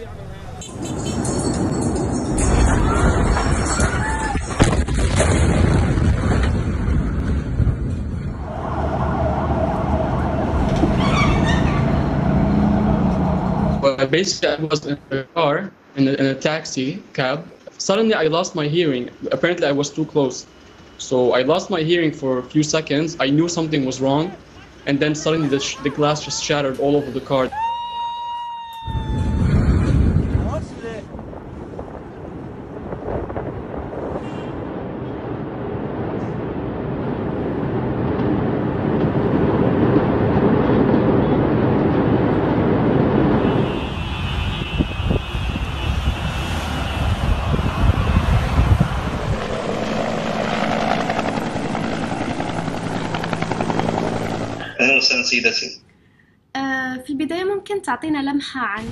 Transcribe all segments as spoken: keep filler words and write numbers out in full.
But basically, I was in a car, in a, in a taxi cab. Suddenly, I lost my hearing. Apparently, I was too close. So I lost my hearing for a few seconds. I knew something was wrong. And then suddenly, the, sh the glass just shattered all over the car. آه في البداية ممكن تعطينا لمحة عن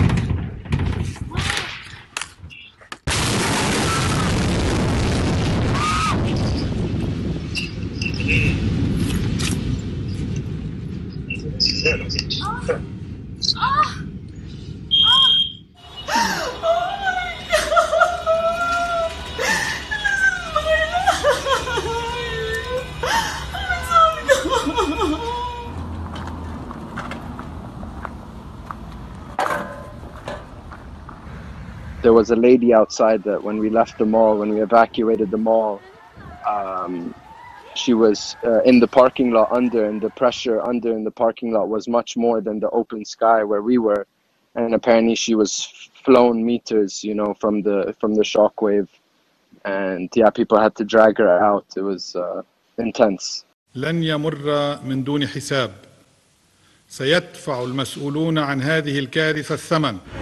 There was a lady outside that when we left the mall, when we evacuated the mall, um, she was uh, in the parking lot under, and the pressure under in the parking lot was much more than the open sky where we were. And apparently she was flown meters, you know, from the from the shockwave. And yeah, people had to drag her out. It was uh, intense. لن يمر من دون حساب. سيدفع المسؤولون عن هذه الكارثة الثمن.